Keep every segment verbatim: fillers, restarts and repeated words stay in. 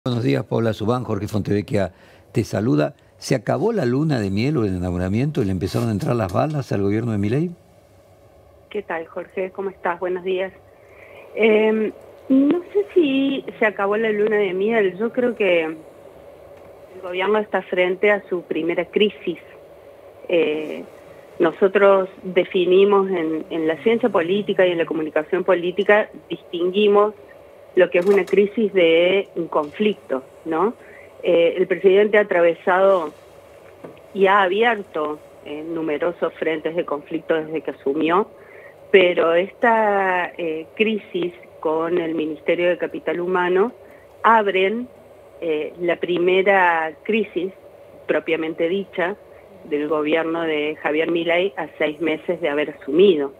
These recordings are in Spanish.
Buenos días, Paula Subán, Jorge Fontevecchia te saluda. ¿Se acabó la luna de miel o el enamoramiento y le empezaron a entrar las balas al gobierno de Milei? ¿Qué tal, Jorge? ¿Cómo estás? Buenos días. Eh, no sé si se acabó la luna de miel. Yo creo que el gobierno está frente a su primera crisis. Eh, nosotros definimos en, en la ciencia política y en la comunicación política, distinguimos lo que es una crisis de un conflicto, ¿no? Eh, el presidente ha atravesado y ha abierto eh, numerosos frentes de conflicto desde que asumió, pero esta eh, crisis con el Ministerio de Capital Humano abren eh, la primera crisis propiamente dicha del gobierno de Javier Milei a seis meses de haber asumido.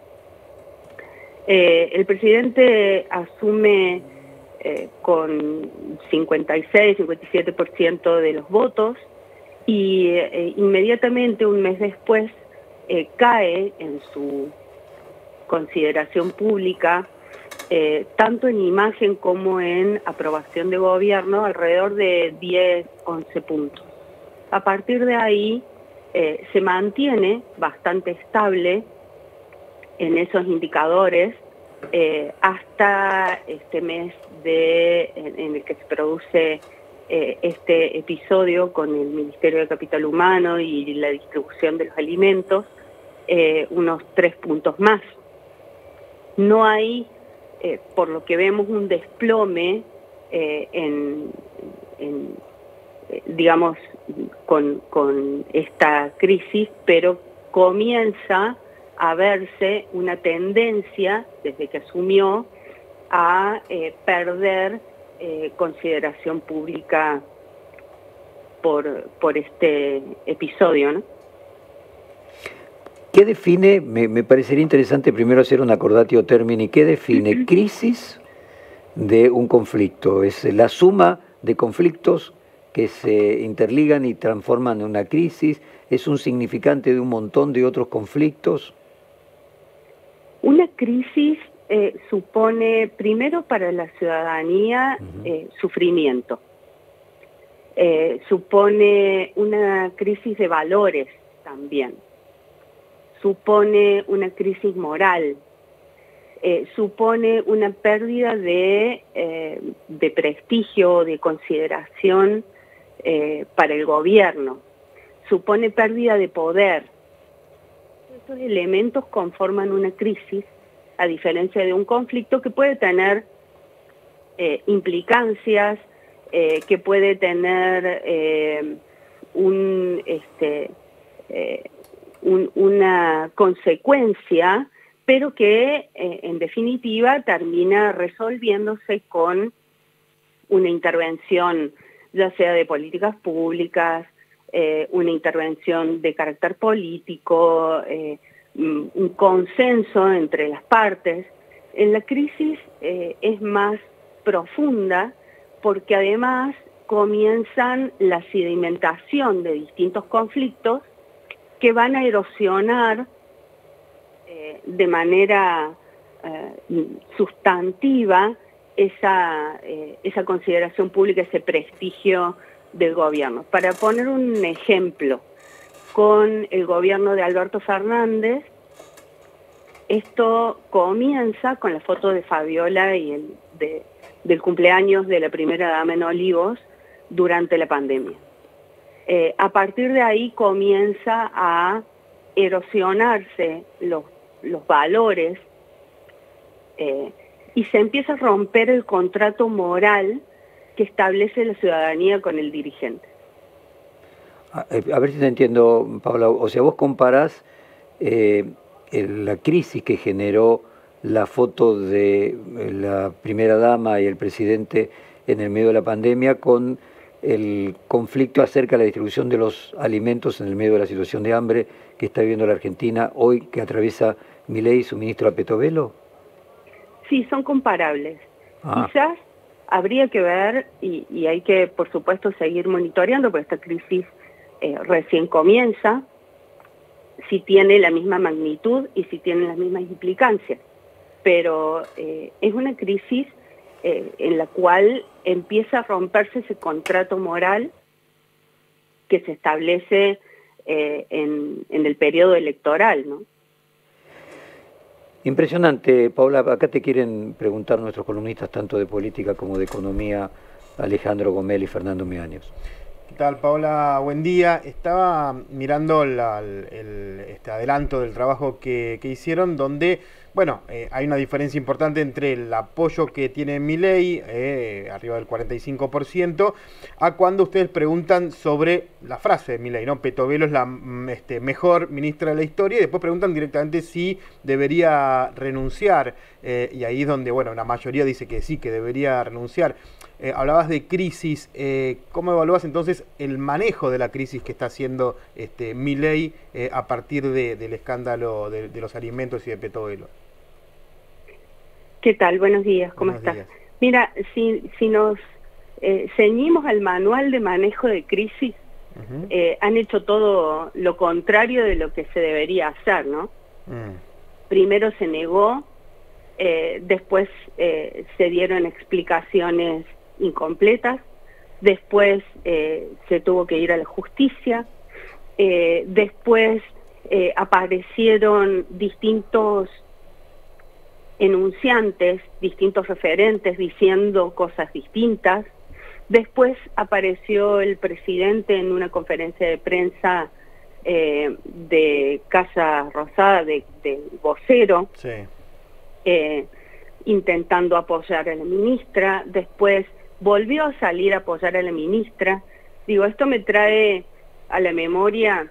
Eh, el presidente asume eh, con cincuenta y seis, cincuenta y siete por ciento de los votos y eh, inmediatamente un mes después eh, cae en su consideración pública, eh, tanto en imagen como en aprobación de gobierno, alrededor de diez, once puntos. A partir de ahí eh, se mantiene bastante estable en esos indicadores eh, hasta este mes de, en, en el que se produce eh, este episodio con el Ministerio de Capital Humano y la distribución de los alimentos, eh, unos tres puntos más. No hay, eh, por lo que vemos, un desplome eh, en, en eh, digamos, con, con esta crisis, pero comienza a verse una tendencia, desde que asumió, a eh, perder eh, consideración pública por, por este episodio, ¿no? ¿Qué define, me, me parecería interesante primero hacer un acordatio termini, qué define crisis de un conflicto? ¿Es la suma de conflictos que se interligan y transforman en una crisis? ¿Es un significante de un montón de otros conflictos? Una crisis eh, supone, primero para la ciudadanía, uh-huh. eh, sufrimiento. Eh, supone una crisis de valores también. Supone una crisis moral. Eh, supone una pérdida de, eh, de prestigio, de consideración eh, para el gobierno. Supone pérdida de poder. Estos elementos conforman una crisis, a diferencia de un conflicto que puede tener eh, implicancias, eh, que puede tener eh, un, este, eh, un, una consecuencia, pero que eh, en definitiva termina resolviéndose con una intervención, ya sea de políticas públicas, Eh, una intervención de carácter político, eh, un consenso entre las partes. En la crisis eh, es más profunda porque además comienzan la sedimentación de distintos conflictos que van a erosionar eh, de manera eh, sustantiva esa, eh, esa consideración pública, ese prestigio del gobierno. Para poner un ejemplo, con el gobierno de Alberto Fernández, esto comienza con la foto de Fabiola y el de, del cumpleaños de la primera dama en Olivos durante la pandemia. Eh, a partir de ahí comienza a erosionarse los, los valores eh, y se empieza a romper el contrato moral que establece la ciudadanía con el dirigente. A, a ver si te entiendo, Paula. O sea, vos comparás eh, el, la crisis que generó la foto de la primera dama y el presidente en el medio de la pandemia con el conflicto acerca de la distribución de los alimentos en el medio de la situación de hambre que está viviendo la Argentina hoy, que atraviesa Milei y su ministro Petovelo. Sí, son comparables. Ah. Quizás habría que ver, y, y hay que, por supuesto, seguir monitoreando, porque esta crisis eh, recién comienza, si tiene la misma magnitud y si tiene las mismas implicancias. Pero eh, es una crisis eh, en la cual empieza a romperse ese contrato moral que se establece eh, en, en el periodo electoral, ¿no? Impresionante, Paula. Acá te quieren preguntar nuestros columnistas tanto de política como de economía, Alejandro Gomel y Fernando Meaños. ¿Qué tal, Paola? Buen día. Estaba mirando la, el, este adelanto del trabajo que, que hicieron, donde, bueno, eh, hay una diferencia importante entre el apoyo que tiene Milei, eh, arriba del cuarenta y cinco por ciento, a cuando ustedes preguntan sobre la frase de Milei, ¿no? Petovelo es la este, mejor ministra de la historia, y después preguntan directamente si debería renunciar, eh, y ahí es donde, bueno, la mayoría dice que sí, que debería renunciar. Eh, hablabas de crisis, eh, ¿cómo evalúas entonces el manejo de la crisis que está haciendo este, Milei eh, a partir de, del escándalo de, de los alimentos y de Petovelo? ¿Qué tal? Buenos días, ¿cómo Buenos estás? días. Mira, si, si nos eh, ceñimos al manual de manejo de crisis, uh-huh. eh, han hecho todo lo contrario de lo que se debería hacer, ¿no? Uh-huh. Primero se negó, eh, después eh, se dieron explicaciones incompletas, después eh, se tuvo que ir a la justicia, eh, después eh, aparecieron distintos enunciantes, distintos referentes diciendo cosas distintas, después apareció el presidente en una conferencia de prensa eh, de Casa Rosada, de, de vocero, sí. eh, intentando apoyar a la ministra, después volvió a salir a apoyar a la ministra. Digo, esto me trae a la memoria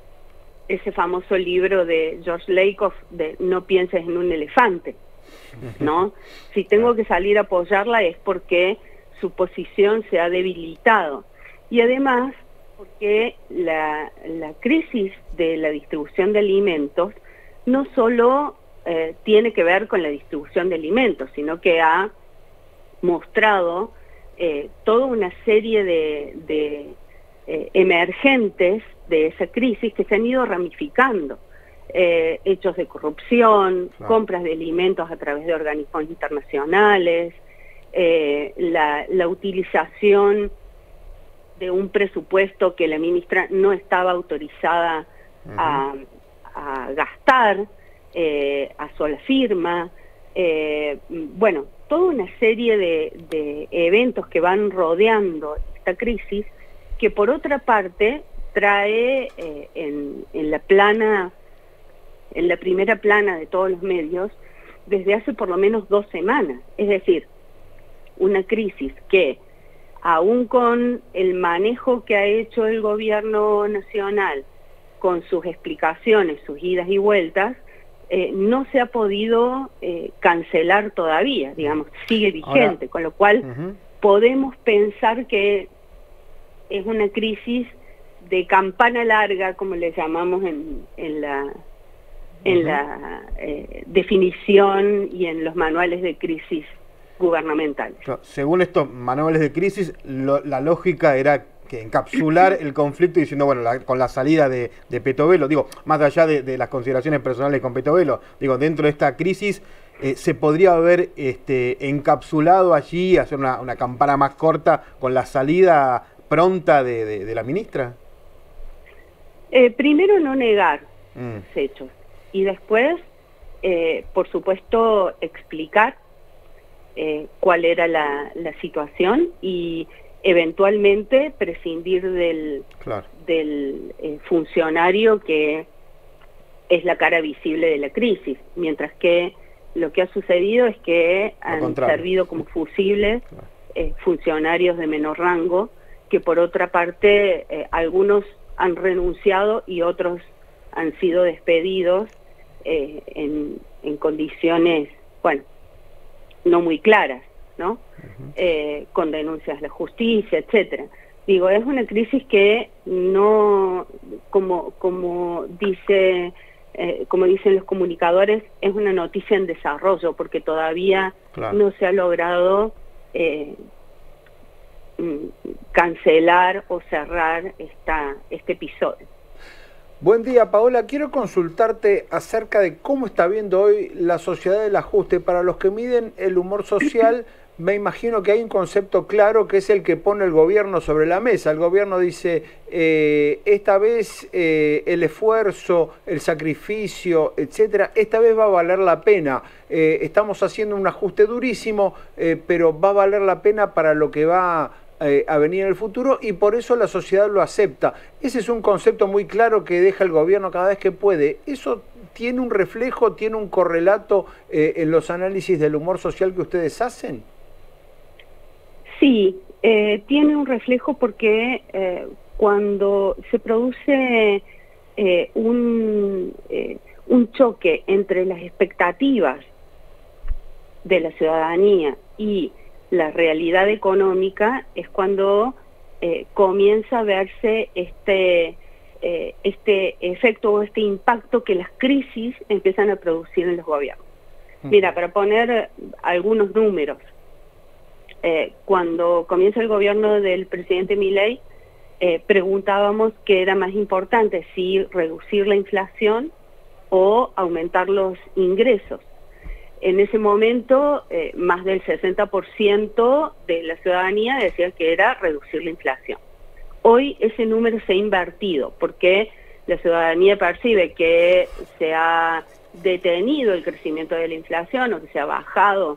ese famoso libro de George Lakoff de No pienses en un elefante, ¿no? Si tengo que salir a apoyarla es porque su posición se ha debilitado. Y además, porque la, la crisis de la distribución de alimentos no solo eh, tiene que ver con la distribución de alimentos, sino que ha mostrado Eh, toda una serie de, de eh, emergentes de esa crisis que se han ido ramificando, eh, hechos de corrupción, claro. compras de alimentos a través de organismos internacionales, eh, la, la utilización de un presupuesto que la ministra no estaba autorizada uh-huh. a, a gastar, eh, a sola firma, eh, bueno, toda una serie de, de eventos que van rodeando esta crisis, que por otra parte trae eh, en, en la plana, en la primera plana de todos los medios, desde hace por lo menos dos semanas. Es decir, una crisis que, aún con el manejo que ha hecho el gobierno nacional, con sus explicaciones, sus idas y vueltas, Eh, no se ha podido eh, cancelar todavía, digamos, sigue vigente, Ahora, con lo cual uh-huh. podemos pensar que es una crisis de campana larga, como le llamamos en, en la, en uh-huh. la eh, definición y en los manuales de crisis gubernamentales. Según estos manuales de crisis, lo, la lógica era que encapsular el conflicto diciendo, bueno, la, con la salida de, de Petovelo, digo, más allá de, de las consideraciones personales con Petovelo, digo, dentro de esta crisis, eh, ¿se podría haber este, encapsulado allí, hacer una, una campana más corta con la salida pronta de, de, de la ministra? Eh, primero, no negar mm. los hechos, y después, eh, por supuesto, explicar eh, cuál era la, la situación y eventualmente prescindir del, claro. del eh, funcionario que es la cara visible de la crisis, mientras que lo que ha sucedido es que han contrario. servido como fusibles claro. eh, funcionarios de menor rango, que por otra parte eh, algunos han renunciado y otros han sido despedidos eh, en, en condiciones, bueno, no muy claras, ¿no? Uh-huh. eh, con denuncias a la justicia, etcétera. Digo, es una crisis que no, como como dice, eh, como dicen los comunicadores, es una noticia en desarrollo, porque todavía claro. no se ha logrado eh, cancelar o cerrar esta este episodio. Buen día, Paola. Quiero consultarte acerca de cómo está viendo hoy la sociedad del ajuste. Para los que miden el humor social, me imagino que hay un concepto claro que es el que pone el gobierno sobre la mesa. El gobierno dice, eh, esta vez eh, el esfuerzo, el sacrificio, etcétera, esta vez va a valer la pena. Eh, estamos haciendo un ajuste durísimo, eh, pero va a valer la pena para lo que va eh, a venir en el futuro, y por eso la sociedad lo acepta. Ese es un concepto muy claro que deja el gobierno cada vez que puede. Eso tiene un reflejo, tiene un correlato eh, en los análisis del humor social que ustedes hacen. Sí, eh, tiene un reflejo porque eh, cuando se produce eh, un, eh, un choque entre las expectativas de la ciudadanía y la realidad económica, es cuando eh, comienza a verse este, eh, este efecto o este impacto que las crisis empiezan a producir en los gobiernos. Uh-huh. Mira, para poner algunos números, Eh, cuando comienza el gobierno del presidente Milei, eh, preguntábamos qué era más importante, si reducir la inflación o aumentar los ingresos. En ese momento, eh, más del sesenta por ciento de la ciudadanía decía que era reducir la inflación. Hoy ese número se ha invertido, porque la ciudadanía percibe que se ha detenido el crecimiento de la inflación o que se ha bajado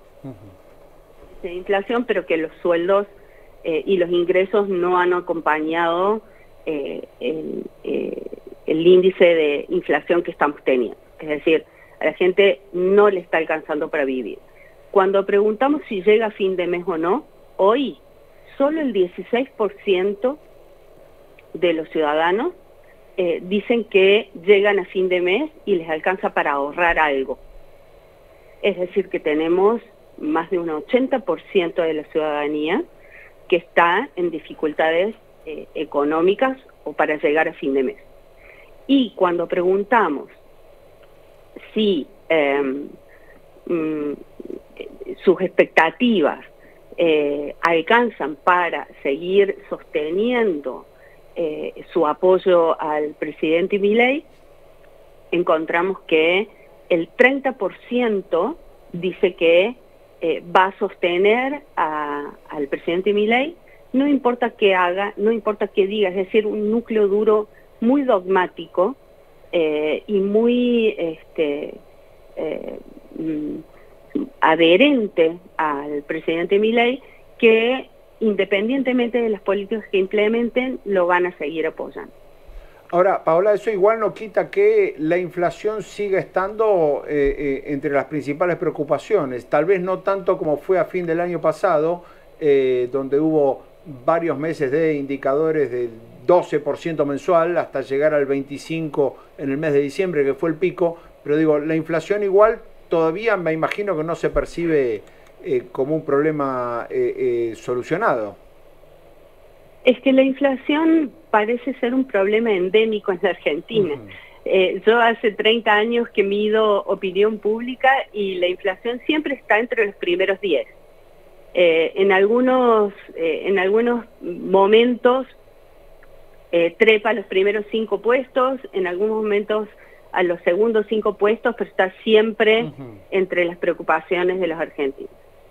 de inflación, pero que los sueldos eh, y los ingresos no han acompañado eh, el, eh, el índice de inflación que estamos teniendo. Es decir, a la gente no le está alcanzando para vivir. Cuando preguntamos si llega a fin de mes o no, hoy solo el dieciséis por ciento de los ciudadanos eh, dicen que llegan a fin de mes y les alcanza para ahorrar algo. Es decir, que tenemos más de un ochenta por ciento de la ciudadanía que está en dificultades eh, económicas o para llegar a fin de mes. Y cuando preguntamos si eh, mm, sus expectativas eh, alcanzan para seguir sosteniendo eh, su apoyo al presidente Milei, encontramos que el treinta por ciento dice que Eh, va a sostener a, al presidente Milei, no importa qué haga, no importa qué diga, es decir, un núcleo duro muy dogmático eh, y muy este, eh, mm, adherente al presidente Milei, que independientemente de las políticas que implementen, lo van a seguir apoyando. Ahora, Paola, eso igual no quita que la inflación siga estando eh, eh, entre las principales preocupaciones. Tal vez no tanto como fue a fin del año pasado, eh, donde hubo varios meses de indicadores del doce por ciento mensual hasta llegar al veinticinco por ciento en el mes de diciembre, que fue el pico. Pero digo, la inflación igual todavía me imagino que no se percibe eh, como un problema eh, eh, solucionado. Es que la inflación parece ser un problema endémico en la Argentina. Uh-huh. eh, yo hace treinta años que mido opinión pública y la inflación siempre está entre los primeros diez. Eh, en algunos eh, en algunos momentos eh, trepa a los primeros cinco puestos, en algunos momentos a los segundos cinco puestos, pero está siempre uh-huh. entre las preocupaciones de los argentinos.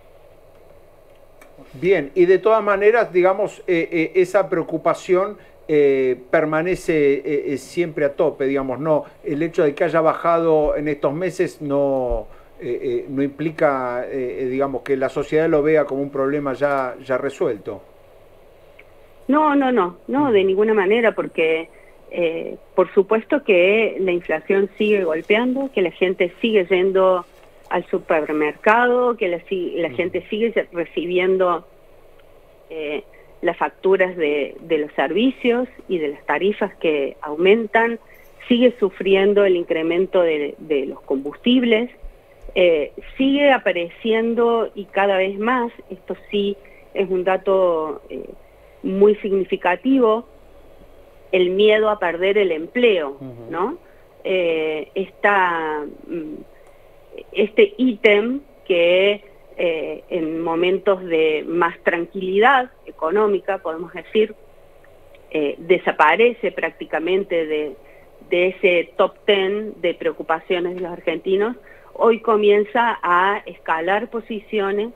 Bien, y de todas maneras, digamos, eh, eh, esa preocupación eh, permanece eh, eh, siempre a tope, digamos, no, el hecho de que haya bajado en estos meses no, eh, eh, no implica, eh, digamos, que la sociedad lo vea como un problema ya, ya resuelto. No, no, no, no, de ninguna manera, porque eh, por supuesto que la inflación sigue golpeando, que la gente sigue yendo al supermercado, que la, la gente sigue recibiendo eh, las facturas de, de los servicios y de las tarifas que aumentan, sigue sufriendo el incremento de, de los combustibles, eh, sigue apareciendo y cada vez más, esto sí es un dato eh, muy significativo, el miedo a perder el empleo, uh-huh. ¿no? Eh, esta... este ítem que eh, en momentos de más tranquilidad económica, podemos decir, eh, desaparece prácticamente de, de ese top ten de preocupaciones de los argentinos, hoy comienza a escalar posiciones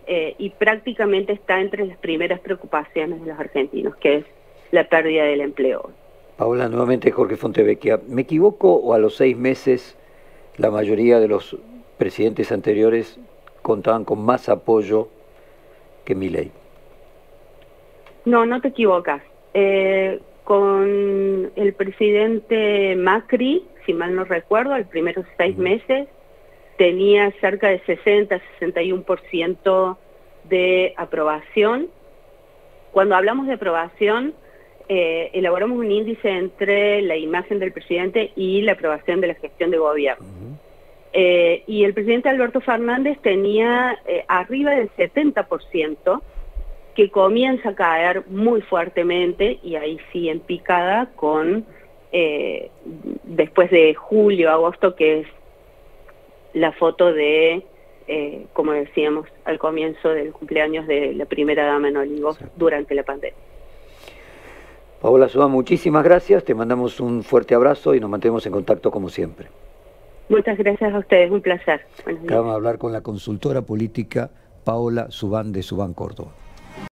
eh, y prácticamente está entre las primeras preocupaciones de los argentinos, que es la pérdida del empleo. Paola, nuevamente Jorge Fontevecchia. ¿Me equivoco o a los seis meses la mayoría de los presidentes anteriores contaban con más apoyo que Milei? No, no te equivocas. Eh, con el presidente Macri, si mal no recuerdo, los primeros seis meses tenía cerca de sesenta, sesenta y uno por ciento de aprobación. Cuando hablamos de aprobación, eh, elaboramos un índice entre la imagen del presidente y la aprobación de la gestión de gobierno. Uh-huh. eh, y el presidente Alberto Fernández tenía eh, arriba del setenta por ciento, que comienza a caer muy fuertemente, y ahí sí en picada, con eh, después de julio, agosto, que es la foto de, eh, como decíamos, al comienzo del cumpleaños de la primera dama en Olivos, sí, durante la pandemia. Paola Subán, muchísimas gracias, te mandamos un fuerte abrazo y nos mantenemos en contacto como siempre. Muchas gracias a ustedes, un placer. Vamos a hablar con la consultora política Paola Subán de Subán Córdoba.